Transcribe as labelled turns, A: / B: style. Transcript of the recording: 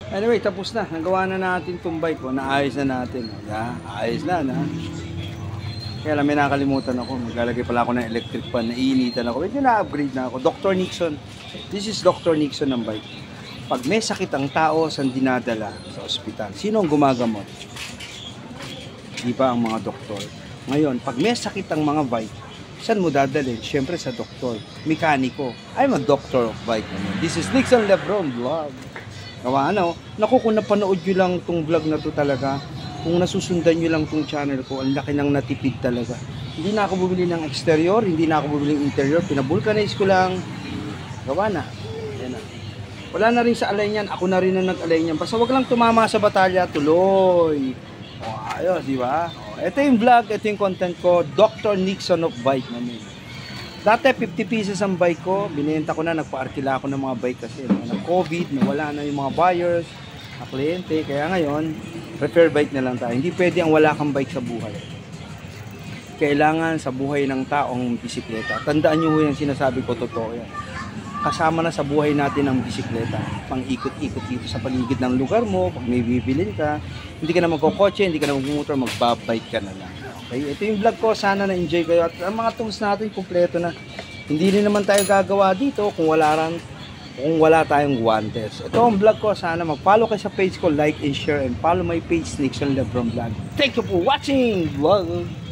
A: Anyway, tapos na. Nagawa na natin itong bike ko. Naayos na natin. Yeah, ayos na. Kaya lang may nakalimutan ako. Maglalagay pala ako ng electric fan. Naiinitan ako. Medyo na-upgrade na ako. Dr. Nixon. This is Dr. Nixon ng bike. Pag may sakit ang tao, saan dinadala? Sa ospital. Sino ang gumagamot? Di ba ang mga doktor? Ngayon, pag may sakit ang mga bike, saan mo dadalhin? Siyempre sa doktor. Mekaniko. I'm a doctor of bike. This is Nixon Lebron Vlog. Gawa naku, kung napanood nyo lang tong vlog na to talaga, kung nasusundan nyo lang tong channel ko, ang laki ng natipid talaga. Hindi na ako bumili ng exterior, hindi na ako bumili ng interior, pinabulkanize ko lang. Gawa na. Yan na. Wala na rin sa alay niyan, ako na rin ang nag-alay niyan. Basta wag lang tumama sa batalya, tuloy. O, ayos, di ba? Ito yung vlog, ito yung content ko, Dr. Nixon of Bike namin. Dati 50 pieces ang bike ko, binenta ko na, nagpa-arkila ako ng mga bike kasi nag-COVID, nawala na yung mga buyers, na kliyente, kaya ngayon, repair bike na lang tayo. Hindi pwede ang wala kang bike sa buhay. Kailangan sa buhay ng taong bisikleta. Tandaan nyo yung sinasabi ko, totoo yan. Kasama na sa buhay natin ang bisikleta. Pang ikot-ikot dito sa paligid ng lugar mo, pag may bibilin ka, hindi ka na magkokotse, hindi ka na magmumotor, magbabike ka na lang. Okay, ito yung vlog ko, sana na-enjoy kayo at ang mga tools natin kumpleto na. Hindi rin naman tayo gagawa dito kung wala tayong guantes. Ito ang vlog ko, sana mag-follow kayo sa page ko, like and share, and follow my page Nixon Lebron Vlog. Thank you for watching vlog.